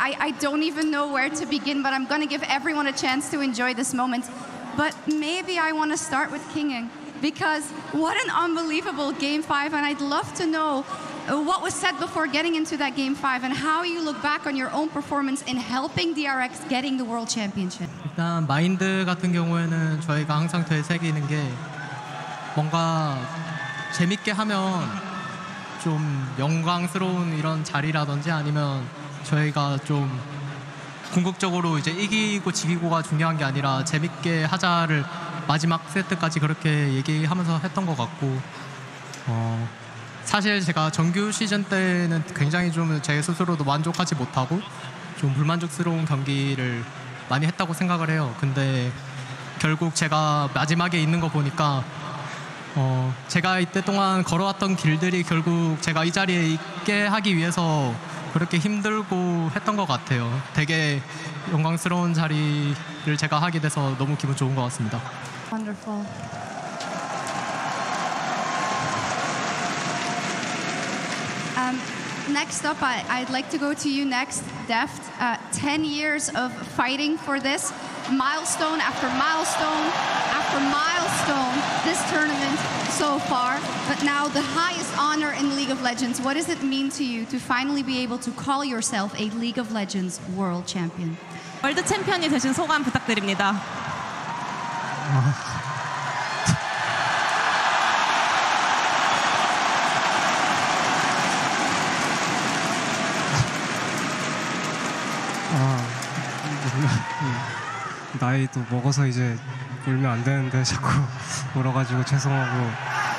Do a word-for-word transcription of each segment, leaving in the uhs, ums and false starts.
I, I don't even know where to begin, but I'm going to give everyone a chance to enjoy this moment. But maybe I want to start with Kinging, because what an unbelievable game five, and I'd love to know what was said before getting into that game five and how you look back on your own performance in helping D R X getting the World Championship. 일단 마인드 같은 경우에는 저희가 항상 되새기는 게 뭔가 재밌게 하면 좀 영광스러운 이런 자리라든지 아니면 저희가 좀 궁극적으로 이제 이기고 지기고가 중요한 게 아니라 재밌게 하자를 마지막 세트까지 그렇게 얘기하면서 했던 것 같고, 어, 사실 제가 정규 시즌 때는 굉장히 좀 제 스스로도 만족하지 못하고 좀 불만족스러운 경기를 많이 했다고 생각을 해요. 근데 결국 제가 마지막에 있는 거 보니까 어, 제가 이때 동안 걸어왔던 길들이 결국 제가 이 자리에 있게 하기 위해서 그렇게 힘들고 했던 것 같아요. 되게 영광스러운 자리를 제가 하게 돼서 너무 기분 좋은 것 같습니다. Wonderful. Um, next up, I, I'd like to go to you next, Deft. Uh, ten years of fighting for this, milestone after milestone after milestone, this tournament so far. But now the highest honor in League of Legends. What does it mean to you to finally be able to call yourself a League of Legends World Champion? 월드 챔피언이 되신 소감 부탁드립니다. 아, 나이도 먹어서 이제 울면 안 되는데 자꾸 울어가지고 죄송하고.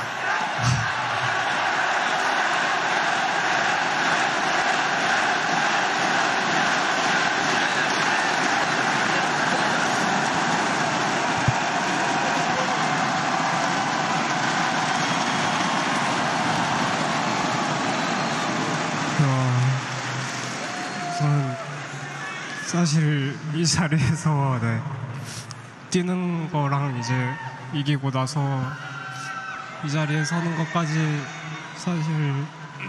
사실 이 자리에서 네, 뛰는 거랑 이제 이기고 나서 이 자리에 서는 것까지 사실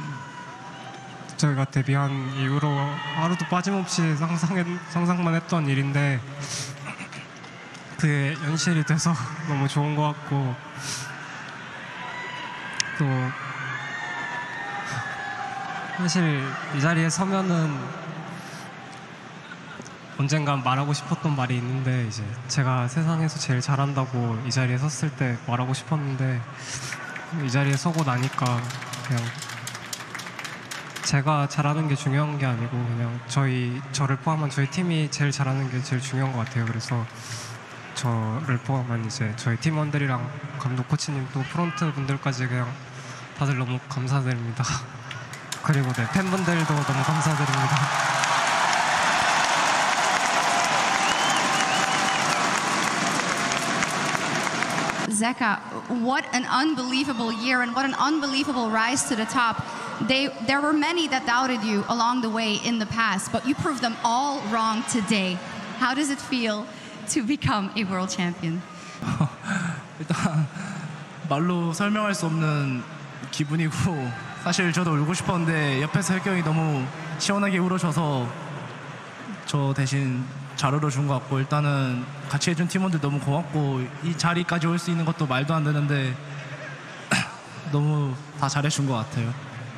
저희가 데뷔한 이후로 하루도 빠짐없이 상상했, 상상만 했던 일인데 그게 현실이 돼서 너무 좋은 것 같고, 또 사실 이 자리에 서면은 언젠간 말하고 싶었던 말이 있는데, 이제 제가 세상에서 제일 잘한다고 이 자리에 섰을 때 말하고 싶었는데 이 자리에 서고 나니까 그냥 제가 잘하는 게 중요한 게 아니고 그냥 저희 저를 포함한 저희 팀이 제일 잘하는 게 제일 중요한 것 같아요. 그래서 저를 포함한 이제 저희 팀원들이랑 감독 코치님 또 프론트 분들까지 그냥 다들 너무 감사드립니다. 그리고 네, 팬분들도 너무 감사드립니다. Zeka, what an unbelievable year and what an unbelievable rise to the top. They, there were many that doubted you along the way in the past, but you proved them all wrong today. How does it feel to become a world champion? 일단 말로 설명할 수 없는 기분이고, 사실 저도 울고 싶었는데 옆에서 혜경이 너무 시원하게 울어줘서 저 대신 잘 울어준 것 같고, 일단은 같이 해준 팀원들 너무 고맙고, 이 자리까지 올 수 있는 것도 말도 안 되는데 너무 다 잘해준 것 같아요.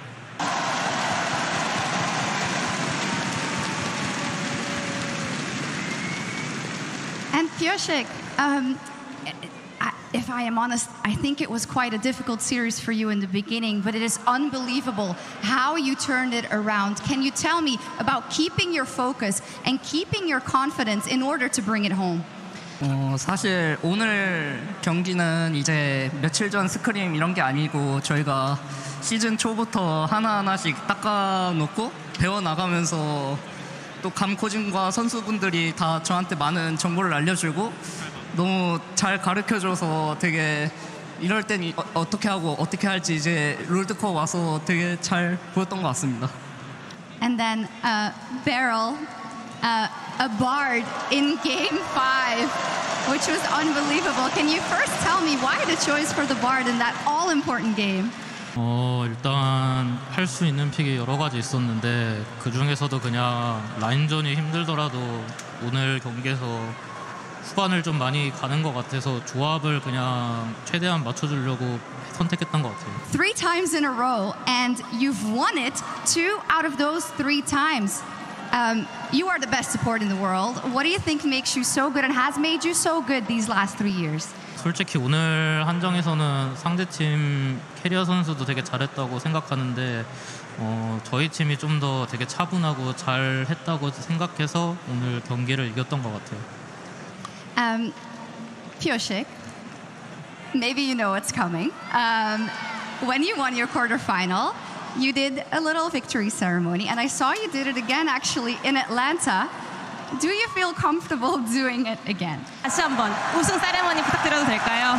And Pioshik, um, if I am honest, I think it was quite a difficult series for you in the beginning, but it is unbelievable how you turned it around. Can you tell me about keeping your focus and keeping your confidence in order to bring it home? 어, 사실 오늘 경기는 이제 며칠 전 스크림 이런 게 아니고 저희가 시즌 초부터 하나하나씩 닦아놓고 배워나가면서 또 감코진과 선수분들이 다 저한테 많은 정보를 알려주고 너무 잘 가르쳐줘서 되게 이럴 땐 어, 어떻게 하고 어떻게 할지 이제 롤드컵 와서 되게 잘 보였던 것 같습니다. And then uh, Beryl, uh, a bard in game five, which was unbelievable. Can you first tell me why the choice for the bard in that all-important game? 어 일단 할 수 있는 픽이 여러 가지 있었는데 그 중에서도 그냥 라인전이 힘들더라도 오늘 경기에서 후반을 좀 많이 가는 것 같아서 조합을 그냥 최대한 맞춰주려고 선택했던 것 같아요. Three times in a row, and you've won it two out of those three times. Um, you are the best support in the world. What do you think makes you so good and has made you so good these last three years? 솔직히 오늘 한정에서는 상대팀 캐리어 선수도 되게 잘했다고 생각하는데 어, 저희 팀이 좀 더 되게 차분하고 잘했다고 생각해서 오늘 경기를 이겼던 것 같아요. Um, Pioshik, maybe you know what's coming. Um, when you won your quarterfinal, you did a little victory ceremony, and I saw you did it again actually in Atlanta. Do you feel comfortable doing it again? 다시 한번 우승 세레머니 부탁드려도 될까요?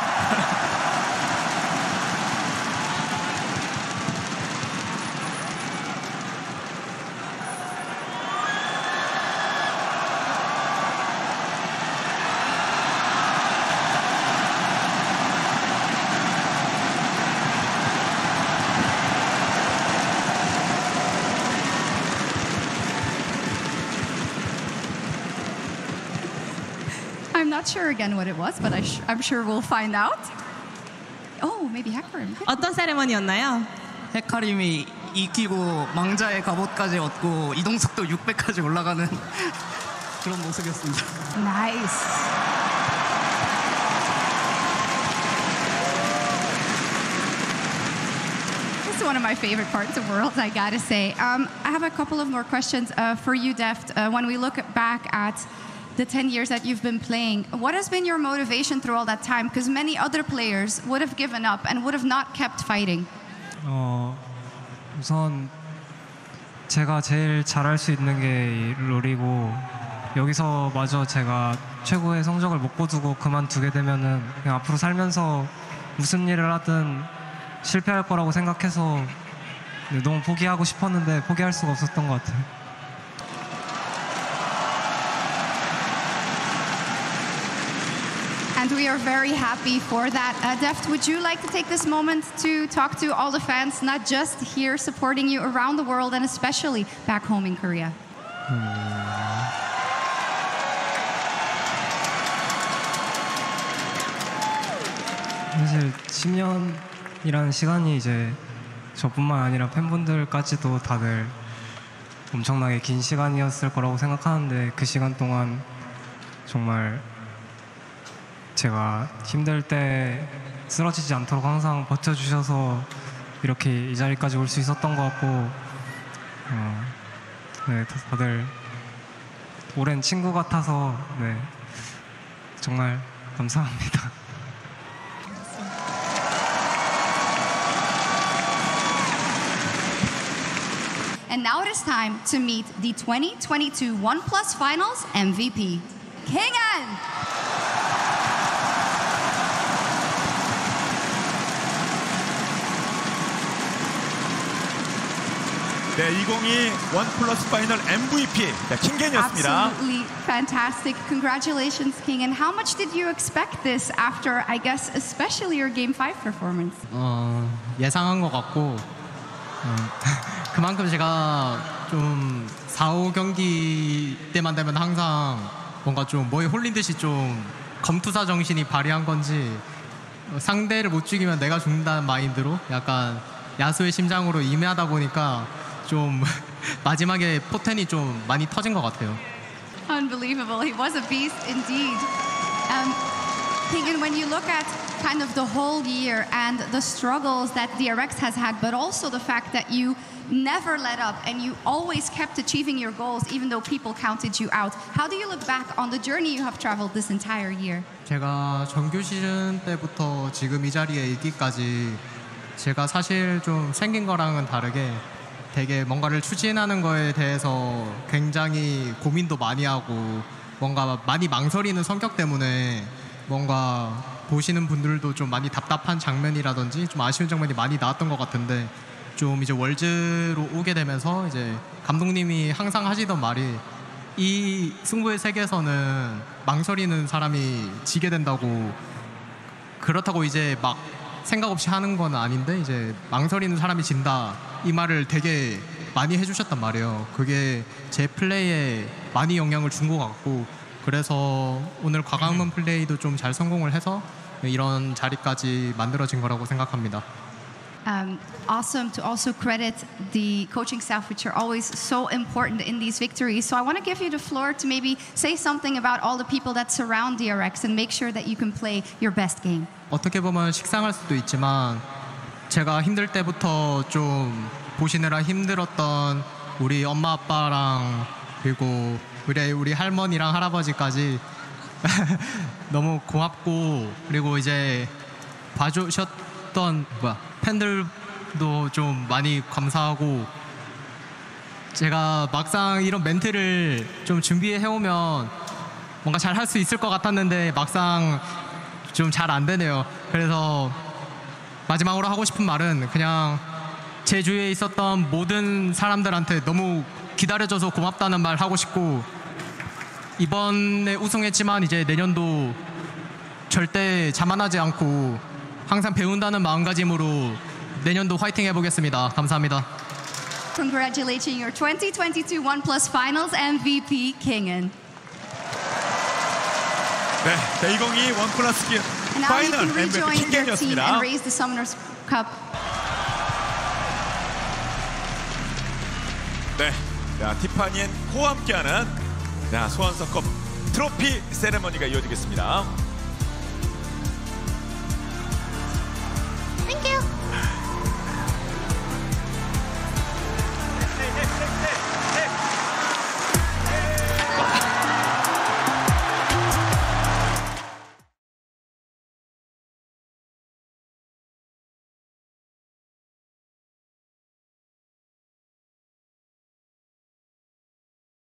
I'm not sure again what it was, but I sh- I'm sure we'll find out. Oh, maybe Hecarim. 어떤 세레머니였나요? 헤카림이 이기고 망자의 갑옷까지 얻고 이동속도 육백까지 올라가는 그런 모습이었습니다. Nice. This is one of my favorite parts of Worlds, I gotta say. Um, I have a couple of more questions uh, for you, Deft. Uh, when we look back at the ten years that you've been playing, what has been your motivation through all that time? Because many other players would have given up and would have not kept fighting. 어, 우선 제가 제일 잘할 수 있는 게 롤이고 여기서 마저 제가 최고의 성적을 못 거두고 그만두게 되면은 그냥 앞으로 살면서 무슨 일을 하든 실패할 거라고 생각해서 너무 포기하고 싶었는데 포기할 수가 없었던 것 같아요. And we are very happy for that. Uh, Deft, would you like to take this moment to talk to all the fans, not just here supporting you around the world and especially back home in Korea? 사실 십 년이라는 시간이 이제 저뿐만 아니라 팬분들까지도 다들 엄청나게 긴 시간이었을 거라고 생각하는데 그 시간 동안 정말 제가 힘들 때 쓰러지지 않도록 항상 버텨주셔서 이렇게 이 자리까지 올 수 있었던 것 같고 어, 네, 다들 오랜 친구 같아서 네, 정말 감사합니다. And now it is time to meet the twenty twenty-two OnePlus Finals M V P, King-an! 네, 이천이십이 원플러스 파이널 엠브이피 네, 킹겐이었습니다. Absolutely fantastic. Congratulations, King. And how much did you expect this after, I guess, especially your Game five performance? 어, 예상한 것 같고 어, 그만큼 제가 좀 사, 오 경기 때만 되면 항상 뭔가 좀 뭐에 홀린 듯이 좀 검투사 정신이 발휘한 건지 어, 상대를 못 죽이면 내가 죽는다는 마인드로 약간 야수의 심장으로 임하다 보니까 좀 마지막에 포텐이 좀 많이 터진 것 같아요. Unbelievable. He was a beast indeed. Um, King, when you look at kind of the whole year and the struggles that D R X has had, but also the fact that you never let up and you always kept achieving your goals even though people counted you out. How do you look back on the journey you have traveled this entire year? 제가 정규 시즌 때부터 지금 이 자리에 있기까지 제가 사실 좀 생긴 거랑은 다르게 되게 뭔가를 추진하는 거에 대해서 굉장히 고민도 많이 하고 뭔가 많이 망설이는 성격 때문에 뭔가 보시는 분들도 좀 많이 답답한 장면이라든지 좀 아쉬운 장면이 많이 나왔던 것 같은데 좀 이제 월즈로 오게 되면서 이제 감독님이 항상 하시던 말이 이 승부의 세계에서는 망설이는 사람이 지게 된다고, 그렇다고 이제 막 생각 없이 하는 건 아닌데 이제 망설이는 사람이 진다 이 말을 되게 많이 해주셨단 말이에요. 그게 제 플레이에 많이 영향을 준 것 같고 그래서 오늘 과감한 플레이도 좀 잘 성공을 해서 이런 자리까지 만들어진 거라고 생각합니다. Um, awesome to also credit the coaching staff, which are always so important in these victories. So I want to give you the floor to maybe say something about all the people that surround D R X and make sure that you can play your best game. 어떻게 보면 식상할 수도 있지만 제가 힘들 때부터 좀 보시느라 힘들었던 우리 엄마 아빠랑 그리고 우리, 우리 할머니랑 할아버지까지 너무 고맙고 그리고 이제 봐주셨던 뭐야 팬들도 좀 많이 감사하고 제가 막상 이런 멘트를 좀 준비해 오면 뭔가 잘 할 수 있을 것 같았는데 막상 좀 잘 안 되네요. 그래서 마지막으로 하고 싶은 말은 그냥 제 주위에 있었던 모든 사람들한테 너무 기다려줘서 고맙다는 말 하고 싶고 이번에 우승했지만 이제 내년도 절대 자만하지 않고 항상 배운다는 마음가짐으로 내년도 화이팅 해보겠습니다. 감사합니다. Congratulating your twenty twenty-two OnePlus Finals M V P, Kingen. 네, 네 이천이십이 원플러스 And now you 파이널 can 엠브이피 rejoin your team 킹겐이었습니다. and raise the Summoners Cup. 네, 자, 티파니 앤 코와 함께하는 자, 소환사컵 트로피 세레머니가 이어지겠습니다. Thank you.